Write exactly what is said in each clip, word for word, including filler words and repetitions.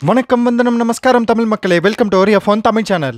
வணக்கம் வந்தனம் நமஸ்காரம் தமிழ் மக்களே, welcome to F one Tamil channel.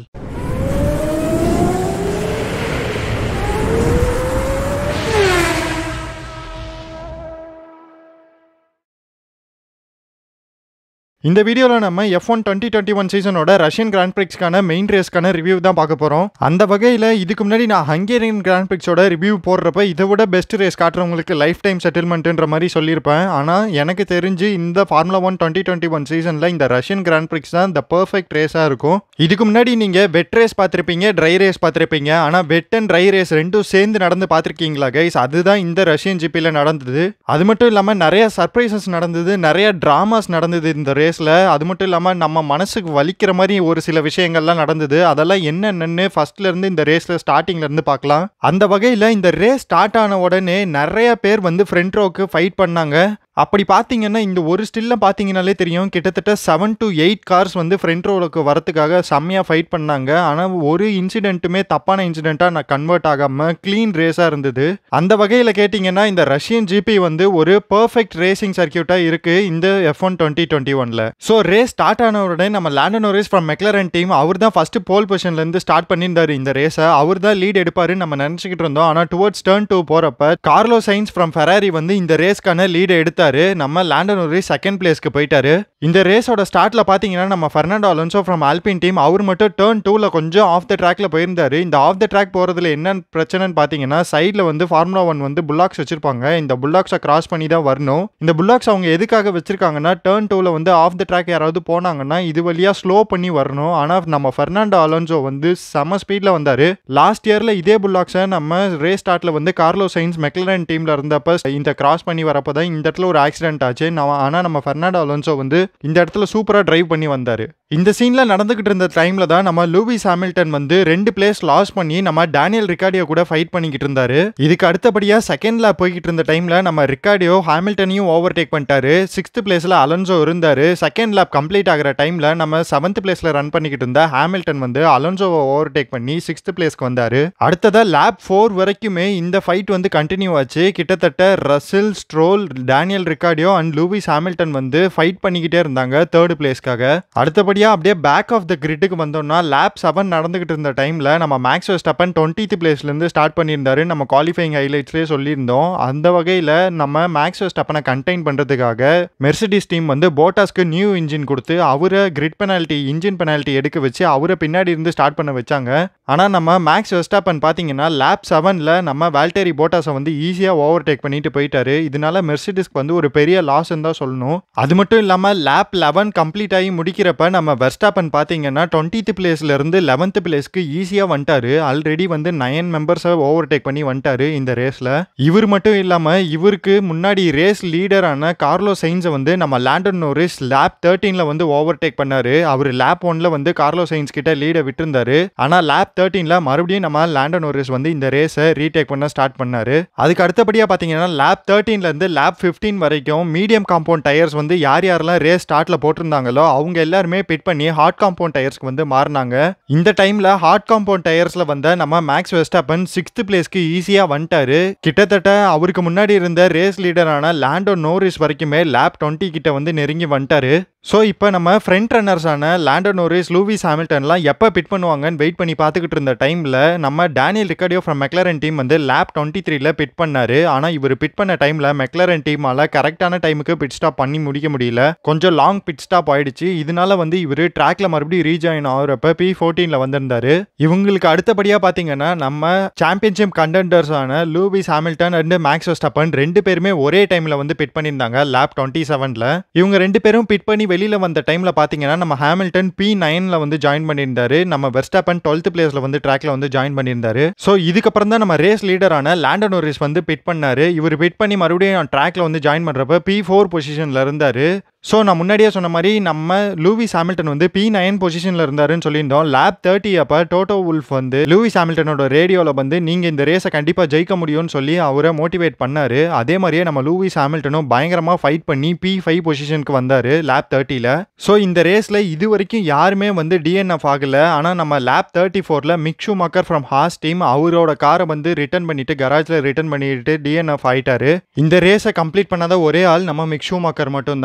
இந்த வீடியோல நம்ம F one twenty twenty one சீசனோட ரஷ்யன் கிராண்ட் பிரிக்ஸ்க்கான மெயின் ரேஸ்க்கான ரிவ்யூ தான் பார்க்க போறோம். அந்த வகையில் இதுக்கு முன்னாடி நான் ஹங்கேரியன் கிராண்ட் பிரிக்ஸோட ரிவ்யூ போடுறப்ப இதை விட பெஸ்ட் ரேஸ் காட்டுறவங்களுக்கு லைஃப் டைம் செட்டில்மெண்ட்ன்ற மாதிரி சொல்லியிருப்பேன். ஆனால் எனக்கு தெரிஞ்சு இந்த formula one twenty twenty one சீசனில் இந்த ரஷ்யன் கிராண்ட் பிரிக்ஸ் தான் இந்த பர்ஃபெக்ட் ரேஸாக இருக்கும். இதுக்கு முன்னாடி நீங்கள் வெட் ரேஸ் பார்த்துருப்பீங்க, ட்ரை ரேஸ் பார்த்துருப்பீங்க. ஆனால் வெட் அண்ட் ட்ரை ரேஸ் ரெண்டும் சேர்ந்து நடந்து பார்த்துருக்கீங்களா கைஸ்? அதுதான் இந்த ரஷ்யன் ஜிபியில் நடந்தது. அது மட்டும் இல்லாமல் நிறைய சர்ப்ரைசஸ் நடந்தது, நிறைய ட்ராமாஸ் நடந்தது இந்த ரேஸ். அது மட்டும் இல்லாம நம்ம மனசுக்கு வலிக்கிற மாதிரி ஒரு சில விஷயங்கள்லாம் நடந்தது. அதெல்லாம் என்னென்னு ஃபர்ஸ்ட்ல இருந்து இந்த ரேஸ்ல ஸ்டார்டிங்ல இருந்து பார்க்கலாம். அந்த வகையில இந்த ரேஸ் ஸ்டார்ட் ஆன உடனே நிறைய பேர் வந்து ஃப்ரண்ட் ரோக்கு ஃபைட் பண்ணாங்க. அப்படி பார்த்தீங்கன்னா இந்த ஒரு ஸ்டில்ல பார்த்தீங்கன்னாலே தெரியும், கிட்டத்தட்ட செவன் டு எயிட் கார்ஸ் வந்து ஃப்ரண்ட் ரோவுக்கு வரத்துக்காக செம்மையாக ஃபைட் பண்ணாங்க. ஆனால் ஒரு இன்சிடென்ட்டுமே தப்பான இன்சிடென்ட்டாக நான் கன்வெர்ட் ஆகாமல் க்ளீன் ரேஸாக இருந்தது. அந்த வகையில் கேட்டிங்கன்னா இந்த ரஷ்யன் ஜிபி வந்து ஒரு பர்ஃபெக்ட் ரேசிங் சர்க்கியூட்டாக இருக்குது இந்த எஃப் ஒன் டுவெண்ட்டி டுவெண்ட்டி ஒன்ல. ஸோ ரேஸ் ஸ்டார்ட் ஆன உடனே நம்ம Lando Norris from McLaren team அவர் தான் ஃபர்ஸ்ட் போல் பொசிஷன்லேருந்து ஸ்டார்ட் பண்ணியிருந்தாரு இந்த ரேஸை. அவர் தான் லீட் எடுப்பாரு நம்ம நினச்சிக்கிட்டு இருந்தோம். ஆனால் டுவர்ட்ஸ் டர்ன் டூ போகிறப்ப கார்லோ சைன்ஸ் ஃப்ரம் ஃபெராரி வந்து இந்த ரேஸ்க்கான லீடை எடுத்தார். நம்ம லாண்டோ நோரிஸ் செகண்ட் பிளேஸ்க்கு போயிட்டாரு. இந்த ரேஸோட ஸ்டார்ட்ல பாத்தீங்கன்னா நம்ம Fernando Alonso from Alpine team அவர் மட்டும் டர்ன் டூல கொஞ்சம் ஆஃப் த ட்ராக்ல போயிருந்தாரு. இந்த ஆஃப் த ட்ராக் போறதுல என்ன பிரச்சனைன்னு பாத்தீங்கன்னா சைட்ல வந்து ஃபார்முலா ஒன் வந்து புல்லாக்ஸ் வச்சிருப்பாங்க. இந்த புல்லாக்ஸை கிராஸ் பண்ணி தான் வரணும். இந்த புல்லாக்ஸ் அவங்க எதுக்காக வச்சிருக்காங்கன்னா டர்ன் டூல வந்து ஆஃப் த ட்ராக் யாராவது போனாங்கன்னா இது வழியா ஸ்லோ பண்ணி வரணும். ஆனா நம்ம பெர்னாண்டோ அலோன்சோ வந்து செம ஸ்பீட்ல வந்தாரு. லாஸ்ட் இயர்ல இதே புல்லாக்ஸை நம்ம ரேஸ் ஸ்டார்ட்ல வந்து கார்லோ சைன்ஸ் மெக்லரன் டீம்ல இருந்தப்ப இந்த கிராஸ் பண்ணி வரப்பதான் இந்த இடத்துல ஒரு ஆக்சிடென்ட் ஆச்சு. ஆனா நம்ம பெர்னாண்டோ அலோன்சோ வந்து இந்த இடத்துல சூப்பரா டிரைவ் பண்ணி வந்தாரு. இந்த சீன்ல நடந்துகிட்டு இருந்த டைம்ல தான் நம்ம லூயிஸ் ஹாமில்டன் வந்து ரெண்டு பிளேஸ் லாஸ் பண்ணி நம்ம டேனியல் ரிக்கார்டியோ கூட ஃபைட் பண்ணிக்கிட்டு இருந்தாரு. இதுக்கு அடுத்தபடியா செகண்ட் லேப் போய்கிட்டு இருந்த டைம்ல நம்ம ரிக்கார்டியோ ஹாமில்டனையும் ஓவர் டேக் பண்ணிட்டாரு. சிக்ஸ்த் பிளேஸ்ல அலோன்சோ இருந்தாரு. செகண்ட் லேப் கம்ப்ளீட் ஆகிற டைம்ல நம்ம செவன்த் பிளேஸ்ல ரன் பண்ணிக்கிட்டு இருந்த ஹாமில்டன் வந்து அலோன்சோவை ஓவர் டேக் பண்ணி சிக்ஸ்த் பிளேஸ்க்கு வந்தாரு. அடுத்ததா லேப் ஃபோர் வரைக்குமே இந்த ஃபைட் வந்து கண்டினியூ ஆச்சு. கிட்டத்தட்ட Russell, Stroll, Daniel Ricciardo and Lewis Hamilton வந்து ஃபைட் பண்ணிக்கிட்டே இருந்தாங்க தேர்ட் பிளேஸ்க்காக. அடுத்தபடியா அப்படியே பேக் ஆஃப் த கிரிட்டுக்கு வந்தோம்னா லேப் செவன் நடந்துகிட்டு இருந்த டைம்ல நம்ம மேக்ஸ் வெர்ஸ்டாப்பன் டுவெண்ட்டித் பிளேஸ்ல இருந்து ஸ்டார்ட் பண்ணியிருந்தாரு. நம்ம குவாலிஃபைங் ஹைலைட்ஸ்லேயே சொல்லியிருந்தோம். அந்த வகையில் நம்ம மேக்ஸ் வெர்ஸ்டாப்பனை கண்டெயின் பண்றதுக்காக மெர்சிடிஸ் டீம் வந்து போட்டாஸ்க்கு நியூ இன்ஜின் கொடுத்து அவரை கிரிட் பெனால்ட்டி இன்ஜின் பெனால்ட்டி எடுக்க வச்சு அவரை பின்னாடி இருந்து ஸ்டார்ட் பண்ண வச்சாங்க. ஆனால் நம்ம மேக்ஸ் வெர்ஸ்டாப்பன் பார்த்தீங்கன்னா லேப் செவன்ல நம்ம வால்டேரி போட்டாஸை வந்து ஈஸியாக ஓவர் டேக் பண்ணிட்டு போயிட்டாரு. இதனால மெர்சிடிஸ்க்கு வந்து ஒரு பெரிய லாஸ் தான் சொல்லணும். அது மட்டும் இல்லாம லேப் லெவன் கம்ப்ளீட் ஆகி முடிக்கிறப்ப நம்ம வெர்ஸ்டாப்பன் பாத்தீங்கன்னா டுவெண்ட்டித் பிளேஸ்ல இருந்து லெவன்த் பிளேஸ்க்கு ஈஸியா வந்துட்டாரு. ஆல்ரெடி வந்து நைன் மெம்பர்ஸை ஓவர் டேக் பண்ணி வந்துட்டாரு இந்த ரேஸ்ல. இவர் மட்டும் இல்லாம இவருக்கு முன்னாடி ரேஸ் லீடரான கார்லோ சைன்ஸை வந்து நம்ம லாண்டோ நோரிஸ் லேப் தேர்ட்டீன்ல வந்து ஓவர் டேக் பண்ணாரு. அவர் லேப் ஒன்ல வந்து கார்லோ சைன்ஸ் கிட்ட லீட விட்டுருந்தாரு. ஆனா லேப் தேர்ட்டீன்ல மறுபடியும் நம்ம லாண்டோ நோரிஸ் வந்து இந்த ரேஸை ரீடேக் பண்ண ஸ்டார்ட் பண்ணாரு. அதுக்கு அடுத்தபடியா பாத்தீங்கன்னா லேப் தேர்ட்டீன்ல இருந்து லேப் பிப்டீன் வரைக்கும் மீடியம் காம்பவுண்ட் டயர்ஸ் வந்து யார் யாரெல்லாம் ரேஸ் ஸ்டார்ட்ல போட்டிருந்தாங்களோ அவங்க எல்லாருமே பிட் பண்ணி ஹார்ட் காம்பவுண்ட் டயர்ஸ்க்கு வந்து மாறினாங்க. இந்த டைம்ல ஹார்ட் காம்பவுண்ட் டயர்ஸ்ல வந்த நம்ம மேக்ஸ் வெர்ஸ்டாப்பன் சிக்ஸ்த் பிளேஸ்க்கு ஈஸியா வந்துட்டாரு. கிட்டத்தட்ட அவருக்கு முன்னாடி இருந்த ரேஸ் லீடரான லாண்டோ நோரிஸ் வரைக்குமே லேப் டுவெண்ட்டி கிட்ட வந்து நெருங்கி வந்துட்டாரு. ஸோ இப்போ நம்ம ஃப்ரண்ட் ரன்னர்ஸான லாண்டோ நோரிஸ், லூயிஸ் ஹாமில்டன்லாம் எப்போ பிட் பண்ணுவாங்கன்னு வெயிட் பண்ணி பார்த்துக்கிட்டு இருந்த டைமில் நம்ம Daniel Ricciardo from McLaren team வந்து லேப் டுவெண்ட்டி த்ரீல பிட் பண்ணாரு. ஆனால் இவர் பிட் பண்ண டைமில் மெக்லரன் டீமால கரெக்டான டைமுக்கு பிட் ஸ்டாப் பண்ணி முடிக்க முடியல. கொஞ்சம் லாங் பிட் ஸ்டாப் ஆயிடுச்சு. இதனால வந்து இவர் ட்ராக்ல மறுபடியும் ரீஜாயின் ஆகிறப்ப பி ஃபோர்டீன்ல வந்திருந்தாரு. இவங்களுக்கு அடுத்தபடியாக பார்த்தீங்கன்னா நம்ம சாம்பியன்ஷிப் கண்டெண்டர்ஸான Lewis Hamilton and Max Verstappen ரெண்டு பேருமே ஒரே டைமில் வந்து பிட் பண்ணியிருந்தாங்க லேப் டுவெண்ட்டி செவன்ல. இவங்க ரெண்டு பேரும் பிட் பண்ணி வெளியில வந்த டைம்ல பாத்தீங்கன்னா நம்ம ஹாமில்டன் பி நைன்ல வந்து ஜாயின் பண்ணியிருந்தாரு. நம்ம வெர்ஸ்டாப்பன் டுவெல்த் பிளேஸ்ல வந்து ட்ராக்ல வந்து ஜாயின் பண்ணியிருந்தாரு. ஸோ இதுக்கப்புறம் தான் நம்ம ரேஸ் லீடரான லாண்டோ நோரிஸ் வந்து பிட் பண்ணாரு. இவர் பிட் பண்ணி மறுபடியும் ட்ராக்ல வந்து ஜாயின் பண்றப்ப பி ஃபோர் பொசிஷன்ல இருந்தாரு. ஸோ நான் முன்னாடியே சொன்ன மாதிரி நம்ம லூயிஸ் ஹாமில்டன் வந்து பி நைன் பொசிஷனில் இருந்தாருன்னு சொல்லியிருந்தோம். லேப் தேர்ட்டி அப்போ டோட்டோ உல்ஃப் வந்து லூயிஸ் ஹாமில்டனோட ரேடியோவில் வந்து நீங்கள் இந்த ரேஸை கண்டிப்பாக ஜெயிக்க முடியும்னு சொல்லி அவரை மோட்டிவேட் பண்ணாரு. அதே மாதிரியே நம்ம லூயிஸ் ஹாமில்டனும் பயங்கரமாக ஃபைட் பண்ணி பி ஃபைவ் பொசிஷனுக்கு வந்தார் லேப் தேர்ட்டியில். ஸோ இந்த ரேஸில் இது வரைக்கும் யாருமே வந்து டிஎன்எஃப் ஆகலை. ஆனால் நம்ம லேப் தேர்ட்டி ஃபோரில் Mick Schumacher from Haas team அவரோட காரை வந்து ரிட்டர்ன் பண்ணிட்டு கராஜில் ரிட்டர்ன் பண்ணிட்டு டிஎன்எஃப் ஆயிட்டாரு. இந்த ரேஸை கம்ப்ளீட் பண்ணாத ஒரே ஆள் நம்ம மிக் ஷூமேக்கர் மட்டும் தான். மீதி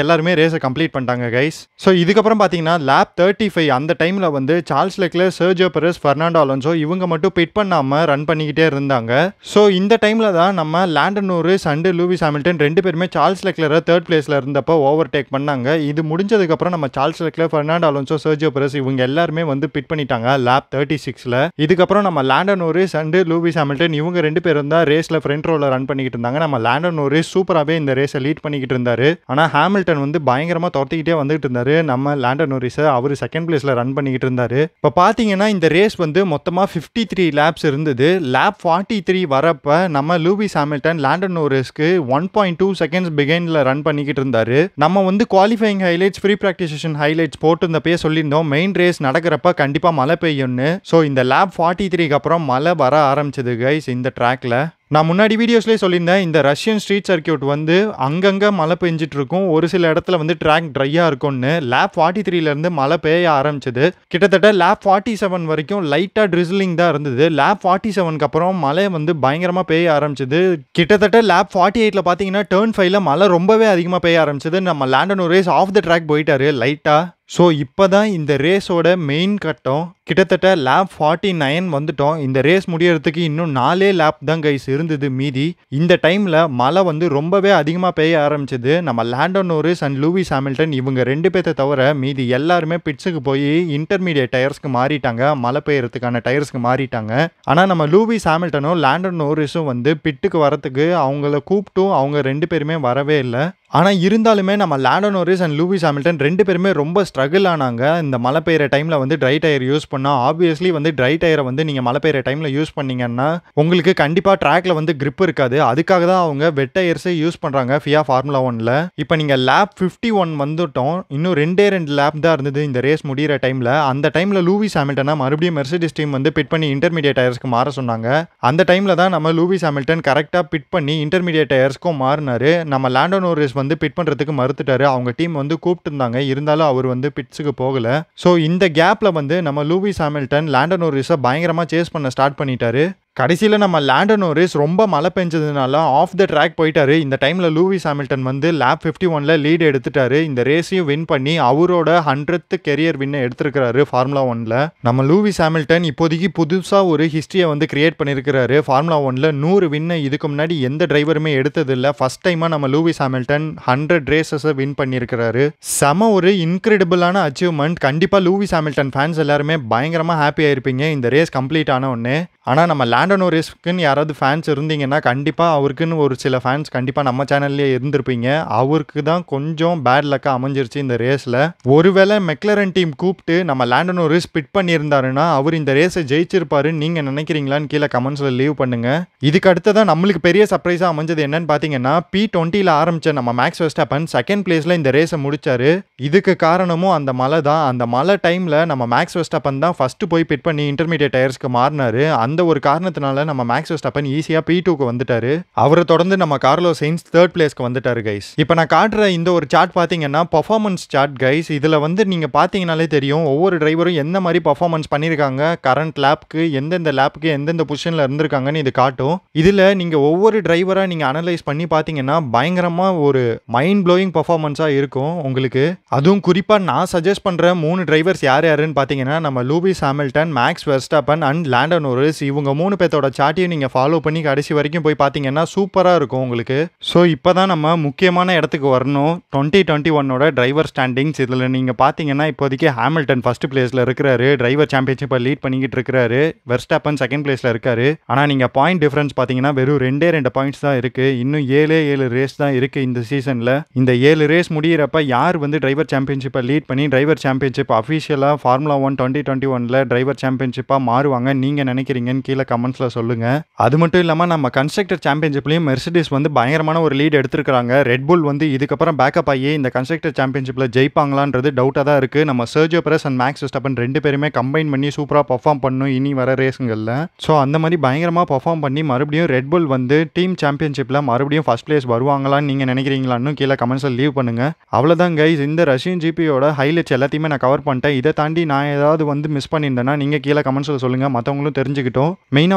எல்லாருமே ரேஸை கம்ப்ளீட் பண்ணிட்டாங்க கைஸ். ஸோ இதுக்கப்புறம் பார்த்தீங்கன்னா லேப் தேர்ட்டி ஃபைவ் அந்த டைமில் வந்து Charles Leclerc, Sergio Perez, Fernando Alonso இவங்க மட்டும் பிட் பண்ணாமல் ரன் பண்ணிக்கிட்டே இருந்தாங்க. ஸோ இந்த டைமில் தான் நம்ம Lando Norris and Lewis Hamilton ரெண்டு பேருமே சார்ல்ஸ் லெக்லரை தேர்ட் பிளேஸில் இருந்தப்போ ஓவர் டேக் பண்ணாங்க. இது முடிஞ்சதுக்கப்புறம் நம்ம Charles Leclerc, Fernando Alonso, Sergio Perez இவங்க எல்லாருமே வந்து பிட் பண்ணிட்டாங்க லேப் தேர்ட்டி சிக்ஸில். இதுக்கப்புறம் நம்ம Lando Norris and Lewis Hamilton இவங்க ரெண்டு பேரும் தான் ரேஸில் ஃப்ரண்ட் ரோவில் ரன் பண்ணிக்கிட்டு இருந்தாங்க. நம்ம லாண்டன் நோரிஸ் சூப்பராகவே இந்த ரேஸை லீட் பண்ணிக்கிட்டு இருந்தாரு. ஆனால் ஹாமில்டன் வந்து பயங்கரமாக துரத்திக்கிட்டே வந்துகிட்டு இருந்தாரு. நம்ம லாண்டன் நோரிஸை அவர் செகண்ட் பிளேஸில் ரன் பண்ணிக்கிட்டு இருந்தாரு. இப்போ பார்த்தீங்கன்னா இந்த ரேஸ் வந்து மொத்தமாக ஃபிஃப்டி த்ரீ லேப்ஸ் இருந்தது. லேப் ஃபார்ட்டி த்ரீ வரப்ப நம்ம லூயிஸ் ஹாமில்டன் லாண்டன் நோரிஸ்க்கு ஒன் பாயிண்ட் டூ செகண்ட்ஸ் பிகைனில் ரன் பண்ணிக்கிட்டு இருந்தாரு. நம்ம வந்து qualifying highlights, free practice session highlights போட்டிருந்தப்பே சொல்லியிருந்தோம் மெயின் ரேஸ் நடக்கிறப்ப கண்டிப்பாக மழை பெய்யும்னு. ஸோ இந்த லேப் ஃபார்ட்டி த்ரீக்கு அப்புறம் மழை வர ஆரம்பிச்சது கைஸ் இந்த ட்ராக்ல. நான் முன்னாடி வீடியோஸ்லேயே சொல்லியிருந்தேன் இந்த ரஷ்யன் ஸ்ட்ரீட் சர்க்கியூட் வந்து அங்கங்கே மழை பெஞ்சிட்டு இருக்கும், ஒரு சில இடத்துல வந்து ட்ராக் ட்ரையாக இருக்கும்னு. லேப் ஃபார்ட்டி த்ரீலேருந்து மழை பெய்ய ஆரம்பிச்சது. கிட்டத்தட்ட லேப் ஃபார்ட்டி செவன் வரைக்கும் லைட்டாக ட்ரிஸ்லிங் தான் இருந்தது. லேப் ஃபார்ட்டி செவனுக்கு அப்புறம் மழை வந்து பயங்கரமாக பெய்ய ஆரம்பிச்சது. கிட்டத்தட்ட லேப் ஃபார்ட்டி எயிட்டில் பார்த்தீங்கன்னா டேர்ன் ஃபைவ்ல மழை ரொம்பவே அதிகமாக பெய்ய ஆரம்பிச்சது. நம்ம Lando Norris off the track போயிட்டாரு லைட்டாக. ஸோ இப்போ தான் இந்த ரேஸோட மெயின் கட்டம். கிட்டத்தட்ட லேப் ஃபார்ட்டி நைன் வந்துட்டோம். இந்த ரேஸ் முடியறதுக்கு இன்னும் நாலே லேப் தான் கைஸ் இருந்தது மீதி. இந்த டைமில் மழை வந்து ரொம்பவே அதிகமாக பெய்ய ஆரம்பிச்சது. நம்ம Lando Norris and Lewis Hamilton இவங்க ரெண்டு பேர்த்த தவிர மீதி எல்லாருமே பிட்ஸுக்கு போய் இன்டர்மீடியட் டயர்ஸ்க்கு மாறிட்டாங்க, மழை பெய்யறதுக்கான டயர்ஸ்க்கு மாறிட்டாங்க. ஆனால் நம்ம லூயிஸ் ஹாமில்டனும் லாண்டன் நோரிஸும் வந்து பிட்டுக்கு வரத்துக்கு அவங்கள கூப்பிட்டும் அவங்க ரெண்டு பேருமே வரவே இல்லை. ஆனால் இருந்தாலுமே நம்ம Lando Norris and Lewis Hamilton ரெண்டு பேருமே ரொம்ப ஸ்ட்ரகிள் ஆனாங்க. இந்த மழை பெய்கிற டைமில் வந்து ட்ரை டயர் யூஸ் பண்ணால் ஆப்வியஸ்லி வந்து ட்ரை டயரை வந்து நீங்கள் மழை பெய்கிற டைமில் யூஸ் பண்ணிங்கன்னா உங்களுக்கு கண்டிப்பாக ட்ராக்ல வந்து கிரிப் இருக்காது. அதுக்காக தான் அவங்க வெட் டயர்ஸை யூஸ் பண்ணுறாங்க ஃபியா ஃபார்முலா ஒன்ல. இப்போ நீங்கள் லேப் ஃபிஃப்டி ஒன் வந்துட்டோம். இன்னும் ரெண்டே ரெண்டு லேப் தான் இருந்தது இந்த ரேஸ் முடிகிற டைமில். அந்த டைமில் லூயிஸ் ஹாமில்டனை மறுபடியும் மெர்சிடிஸ் டீம் வந்து பிட் பண்ணி இன்டர்மீடியட் டயர்ஸ்க்கு மாற சொன்னாங்க. அந்த டைமில் தான் நம்ம லூயிஸ் ஹாமில்டன் கரெக்டாக பிட் பண்ணி இன்டர்மீடியட் டயர்ஸ்க்கும் மாறினாரு. நம்ம லாண்டன் நோரிஸ் வந்து பிட் பண்றதுக்கு மறுத்துட்டாரு. அவங்க டீம் வந்து கூப்பிட்டு இருந்தாங்க, இருந்தாலும் அவர் வந்து பிட்ஸுக்கு போகல. ஸோ இந்த கேப்ல வந்து நம்ம லூயிஸ் ஹாமில்டன் லாண்டன் நோரிஸை பயங்கரமா சேஸ் பண்ண ஸ்டார்ட் பண்ணிட்டாரு. கடைசியில் நம்ம லாண்டன் நோரிஸ் ரொம்ப மழை பெஞ்சதுனால ஆஃப் த ட்ராக் போயிட்டாரு. இந்த டைமில் லூயிஸ் ஹாமில்டன் வந்து லேப் ஃபிஃப்டி ஒன்ல லீடு எடுத்துட்டாரு. இந்த ரேஸையும் வின் பண்ணி அவரோட ஹண்ட்ரட் கெரியர் வின்னை எடுத்திருக்கிறாரு ஃபார்முலா ஒன்ல. நம்ம லூயிஸ் ஹாமில்டன் இப்போதைக்கு புதுசாக ஒரு ஹிஸ்டரியை வந்து கிரியேட் பண்ணியிருக்கிறாரு ஃபார்முலா ஒன்ல. நூறு வின்னை இதுக்கு முன்னாடி எந்த டிரைவருமே எடுத்ததில்லை. ஃபர்ஸ்ட் டைமாக நம்ம லூயிஸ் ஹாமில்டன் ஹண்ட்ரட் ரேசஸை வின் பண்ணியிருக்கிறாரு. செம ஒரு இன்கிரெடிபிளான அச்சீவ்மெண்ட். கண்டிப்பாக லூயிஸ் ஹாமில்டன் ஃபேன்ஸ் எல்லாருமே பயங்கரமாக ஹாப்பியாக இருப்பீங்க இந்த ரேஸ் கம்ப்ளீட் ஆன உடனே. ஆனால் நம்ம லாண்டன் நோரிஸ்க்குன்னு யாராவது ஃபேன்ஸ் இருந்தீங்கன்னா கண்டிப்பாக அவருக்குன்னு ஒரு சில ஃபேன்ஸ் கண்டிப்பாக நம்ம சேனல்லேயே இருந்திருப்பீங்க. அவருக்கு தான் கொஞ்சம் பேட் லக்காக அமைஞ்சிருச்சு இந்த ரேஸில். ஒருவேளை மெக்லரன் டீம் கூப்பிட்டு நம்ம லாண்டன் நோரிஸ் பிட் பண்ணியிருந்தாருன்னா அவர் இந்த ரேஸை ஜெயிச்சிருப்பாருன்னு நீங்கள் நினைக்கிறீங்களான்னு கீழே கமெண்ட்ஸில் லீவ் பண்ணுங்கள். இதுக்கு அடுத்ததான் நம்மளுக்கு பெரிய சர்ப்ரைஸாக அமைஞ்சது என்னன்னு பார்த்தீங்கன்னா பி டுவெண்ட்டியில் ஆரம்பித்த நம்ம மேக்ஸ் வெர்ஸ்டாப்பன் செகண்ட் பிளேஸில் இந்த ரேஸை முடிச்சாரு. இதுக்கு காரணமும் அந்த மழை தான். அந்த மழை டைமில் நம்ம மேக்ஸ் வெர்ஸ்டாப்பன் தான் ஃபஸ்ட்டு போய் பிட் பண்ணி இன்டர்மீடியட் டயர்ஸ்க்கு மாறினாரு. அந்த ஒரு காரணத்தினால நம்ம மேக்ஸ் வெர்ஸ்டாப்பன் ஈஸியாக பி டூக்கு வந்துட்டாரு. அவரை தொடர்ந்து நம்ம கார்லோஸ் சைன்ஸ் தேர்ட் பிளேஸ்க்கு வந்துட்டாரு கைஸ். இப்போ நான் காட்டுற இந்த ஒரு சார்ட் பார்த்தீங்கன்னா பர்ஃபார்மன்ஸ் சார்ட் கைஸ். இதில் வந்து நீங்கள் பார்த்தீங்கனாலே தெரியும் ஒவ்வொரு டிரைவரும் எந்த மாதிரி பர்ஃபார்மன்ஸ் பண்ணியிருக்காங்க, கரண்ட் லேப்க்கு எந்தெந்த லேப்புக்கு எந்தெந்த பொசிஷனில் இருந்திருக்காங்கன்னு இது காட்டும். இதில் நீங்கள் ஒவ்வொரு டிரைவராக நீங்கள் அனலைஸ் பண்ணி பார்த்தீங்கன்னா பயங்கரமாக ஒரு மைண்ட் ப்ளோயிங் பர்ஃபார்மன்ஸாக இருக்கும் உங்களுக்கு. அதுவும் குறிப்பாக நான் சஜஸ்ட் பண்ணுற மூணு டிரைவர்ஸ் யார் யாருன்னு பார்த்தீங்கன்னா நம்ம Lewis Hamilton, Max Verstappen and Lando Norris. இவங்க மூணு பேர்த்தோட சார்ட்டையும் நீங்கள் ஃபாலோ பண்ணி கடைசி வரைக்கும் போய் பார்த்தீங்கன்னா சூப்பராக இருக்கும் உங்களுக்கு. ஸோ இப்போ தான் நம்ம முக்கியமான இடத்துக்கு வரணும். டுவெண்ட்டி டுவெண்ட்டி ஒன்னோட டிரைவர் ஸ்டாண்டிங்ஸ். இதில் நீங்கள் பார்த்தீங்கன்னா இப்போதைக்கு ஹாமில்டன் ஃபர்ஸ்ட் பிளேஸில் இருக்கிறாரு, டிரைவர் சாம்பியன்ஷிப்பை லீட் பண்ணிக்கிட்டு இருக்கிறாரு. வெர்ஸ்டாப்பன் செகண்ட் பிளேஸில் இருக்காரு. ஆனால் நீங்கள் பாயிண்ட் டிஃபரன்ஸ் பார்த்தீங்கன்னா வெறும் ரெண்டே ரெண்டு பாயிண்ட்ஸ் தான் இருக்குது. இன்னும் ஏழே ஏழு ரேஸ் தான் இருக்குது இந்த சீசனில். இந்த ஏழு ரேஸ் முடிகிறப்ப யார் வந்து டிரைவர் சாம்பியன்ஷிப்பை லீட் பண்ணி டிரைவர் சாம்பியன்ஷிப் அஃபிஷியலாக ஃபார்முலா ஒன் டுவெண்ட்டி டுவெண்ட்டி ஒனில் டிரைவர் சாம்பியன்ஷிப்பாக மாறுவாங்க நீங்கள் நினைக்கிறீங்கன்னு கீழே கமெண்ட்ஸில் சொல்லுங்கள். அது மட்டும் இல்லாமல் நம்ம கன்ஸ்ட்ரக்டர் சாம்பியன்ஷிப்லையும் மெர்சிடிஸ் வந்து பயங்கரமான ஒரு லீட் எடுத்திருக்காங்க. ரெட் புல் வந்து இதுக்கப்புறம் பேக்கப் ஆகி இந்த கன்ஸ்ட்ரக்டர் சாம்பியன்ஷிப்பில் ஜெயிப்பாங்களான்றது டவுட்டாக தான் இருக்குது. நம்ம Sergio Perez and Max Verstappen ரெண்டு பேருமே கம்பைன் பண்ணி சூப்பராக பர்ஃபார்ம் பண்ணணும் இனி வர ரேஸுங்களில். ஸோ அந்த மாதிரி பயங்கரமாக பர்ஃபார்ம் பண்ணி மறுபடியும் ரெட் புல் வந்து டீம் சாம்பியன்ஷிப்பில் மறுபடியும் ஃபர்ஸ்ட் பிளேஸ் வருவாங்களான்னு நீங்கள் நினைக்கிறீங்களான்னு கீழே கமெண்ட்ஸில் லீவ் பண்ணுங்கள். அவ்வளோதான் கைஸ், இந்த ரஷ்யன் ஜிபியோட ஹைலைட்ஸ் எல்லாத்தையுமே நான் கவர் பண்ணிட்டேன். இதை தாண்டி நான் ஏதாவது வந்து மிஸ் பண்ணியிருந்தேன்னா நீங்கள் கீழே கமெண்ட்ஸில் சொல்லுங்கள், மற்றவங்களும் தெரிஞ்சுக்கிட்டோம். மெயினாக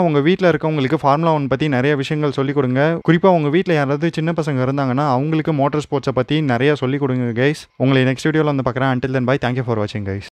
உங்கள் வீட்டில் இருக்கவங்களுக்கு ஃபார்முலா ஒன் பற்றி நிறைய விஷயங்கள் சொல்லிக் கொடுங்க. குறிப்பாக உங்கள் வீட்டில் யாராவது சின்ன பசங்க இருந்தாங்கன்னா அவங்களுக்கு மோட்டார் ஸ்போர்ட்ஸை பற்றி நிறைய சொல்லிக் கொடுங்க கைஸ். உங்களை நெக்ஸ்ட் வீடியோவில் வந்து பார்க்குறேன். Until then bye. Thank you for வாட்சிங் கைஸ்.